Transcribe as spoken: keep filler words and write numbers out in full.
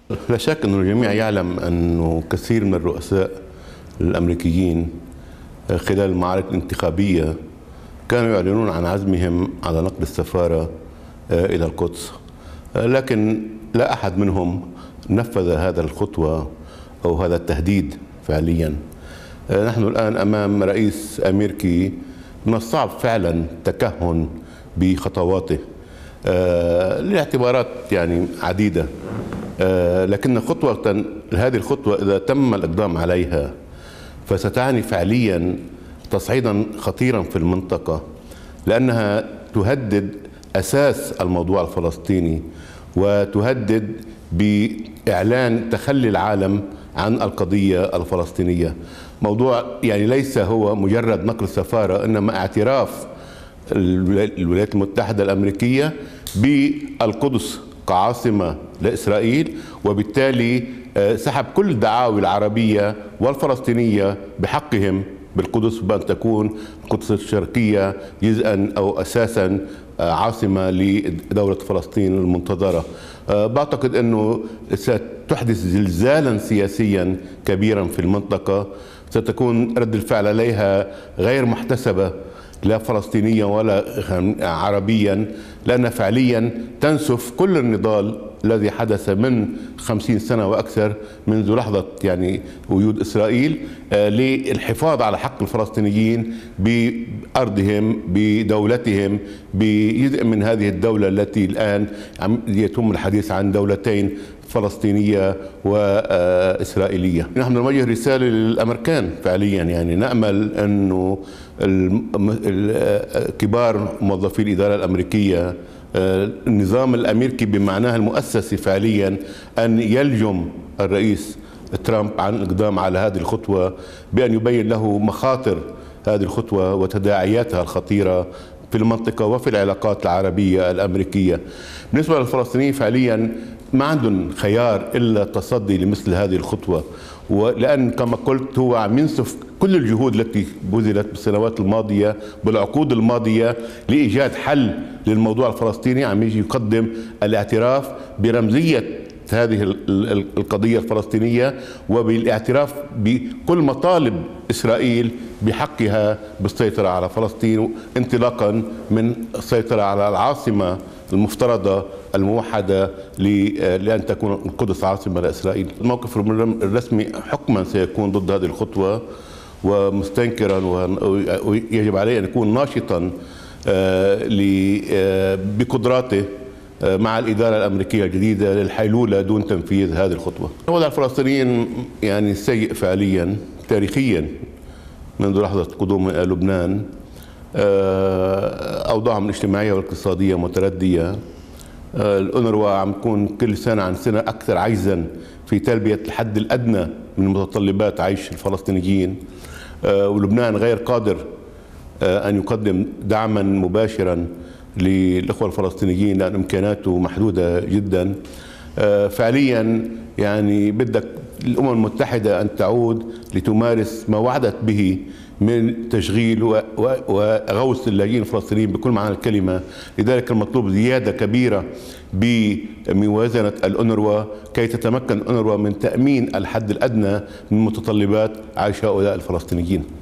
لا شك أن الجميع يعلم أن كثير من الرؤساء الأمريكيين خلال المعارك الانتخابية كانوا يعلنون عن عزمهم على نقل السفارة إلى القدس، لكن لا أحد منهم نفذ هذا الخطوة أو هذا التهديد فعليا. نحن الآن أمام رئيس أمريكي من الصعب فعلا التكهن بخطواته لاعتبارات يعني عديدة، لكن خطوة هذه الخطوة إذا تم الإقدام عليها فستعني فعليا تصعيدا خطيرا في المنطقة، لأنها تهدد أساس الموضوع الفلسطيني وتهدد بإعلان تخلي العالم عن القضية الفلسطينية. موضوع يعني ليس هو مجرد نقل سفارة، إنما اعتراف الولايات المتحدة الأمريكية بالقدس كعاصمة لإسرائيل، وبالتالي سحب كل الدعاوي العربية والفلسطينية بحقهم بالقدس بأن تكون القدس الشرقية جزءا أو أساسا عاصمة لدولة فلسطين المنتظرة. بعتقد أنه ستحدث زلزالا سياسيا كبيرا في المنطقة، ستكون رد الفعل عليها غير محتسبة لا فلسطينيا ولا عربيا، لأن فعليا تنسف كل النضال الذي حدث من خمسين سنة وأكثر منذ لحظة يعني وجود إسرائيل للحفاظ على حق الفلسطينيين بأرضهم بدولتهم بجزء من هذه الدولة التي الآن يتم الحديث عن دولتين فلسطينية وإسرائيلية. نحن نوجه رسالة للأمريكان فعليا، يعني نأمل أنه كبار موظفي الإدارة الأمريكية النظام الأمريكي بمعناه المؤسسي فعليا أن يلجم الرئيس ترامب عن الإقدام على هذه الخطوة، بأن يبين له مخاطر هذه الخطوة وتداعياتها الخطيرة في المنطقة وفي العلاقات العربية الأمريكية. بالنسبة للفلسطينيين فعليا ما عندهم خيار إلا التصدي لمثل هذه الخطوة، ولأن كما قلت هو عم ينسف كل الجهود التي بذلت بالسنوات الماضية بالعقود الماضية لإيجاد حل للموضوع الفلسطيني. عم يجي يقدم الاعتراف برمزية هذه القضية الفلسطينية وبالاعتراف بكل مطالب إسرائيل بحقها بالسيطرة على فلسطين، انطلاقا من السيطرة على العاصمة المفترضة الموحدة لأن تكون القدس عاصمة لإسرائيل. الموقف الرسمي حكما سيكون ضد هذه الخطوة ومستنكرا، ويجب عليه أن يكون ناشطا بقدراته مع الإدارة الأمريكية الجديدة للحيلولة دون تنفيذ هذه الخطوة. وضع الفلسطينيين يعني سيء فعليا تاريخيا منذ لحظة قدومهم إلى لبنان. أوضاعهم الاجتماعية والاقتصادية متردية. الأونروا عم تكون كل سنة عن سنة أكثر عجزا في تلبية الحد الأدنى من متطلبات عيش الفلسطينيين، ولبنان غير قادر أن يقدم دعما مباشرا للإخوة الفلسطينيين لأن إمكاناته محدودة جدا. فعليا يعني بدك الأمم المتحدة أن تعود لتمارس ما وعدت به من تشغيل وغوص اللاجئين الفلسطينيين بكل معنى الكلمة. لذلك المطلوب زيادة كبيرة بموازنة الأونروا كي تتمكن الأونروا من تأمين الحد الأدنى من متطلبات عيش هؤلاء الفلسطينيين.